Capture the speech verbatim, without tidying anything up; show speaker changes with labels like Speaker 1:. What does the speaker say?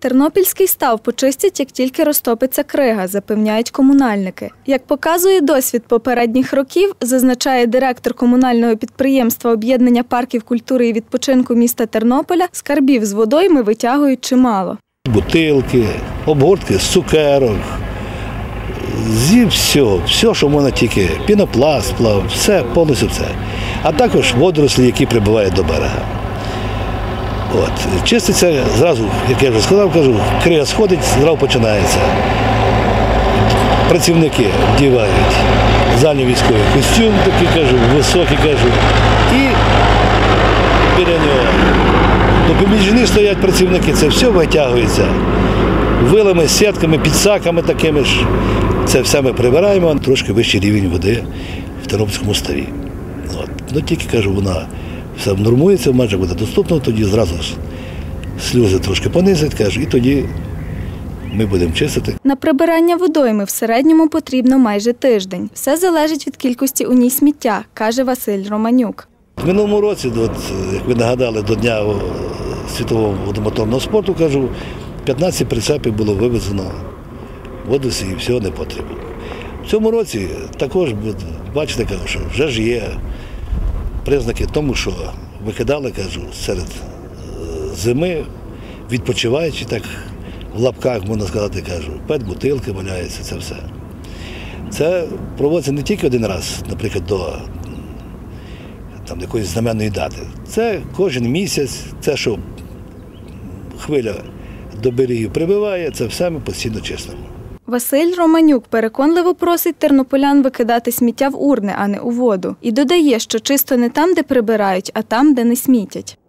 Speaker 1: Тернопільський став почистять, як тільки розтопиться крига, запевняють комунальники. Як показує досвід попередніх років, зазначає директор комунального підприємства об'єднання парків культури і відпочинку міста Тернополя, скарбів з водойми витягують чимало.
Speaker 2: Бутилки, обгортки з цукерок, зі всього, все, що можна тільки, пінопласт, плав, все, повністю все. А також водорослі, які прибувають до берега. От. Чиститься зразу, як я вже сказав, кажу, крига сходить, зразу починається. Працівники вдівають задній військовий костюм, такий, кажу, високий, кажу, і біля нього. До поміж стоять працівники, це все витягується вилами, сітками, підсаками такими ж. Це все ми прибираємо, трошки вищий рівень води в Тернопільському ставі. От. Ну, тільки, кажу, вона все нормується, майже буде доступно, тоді зразу ж сльози трошки понизять, кажу, і тоді ми будемо чистити.
Speaker 1: На прибирання водойми в середньому потрібно майже тиждень. Все залежить від кількості у ній сміття, каже Василь Романюк.
Speaker 2: В минулому році, от, як ви нагадали, до Дня світового водомоторного спорту, кажу, п'ятнадцять прицепів було вивезено водосі і всього не потрібно. В цьому році також, бачите, кажу, що вже ж є признаки тому, що викидали, кажу, серед зими, відпочиваючи, так в лапках, можна сказати, кажу, пет-бутилки валяються, це все. Це проводиться не тільки один раз, наприклад, до там, якоїсь знаменної дати. Це кожен місяць, це що хвиля до берегів прибиває, це все ми постійно чистимо.
Speaker 1: Василь Романюк переконливо просить тернополян викидати сміття в урни, а не у воду. І додає, що чисто не там, де прибирають, а там, де не смітять.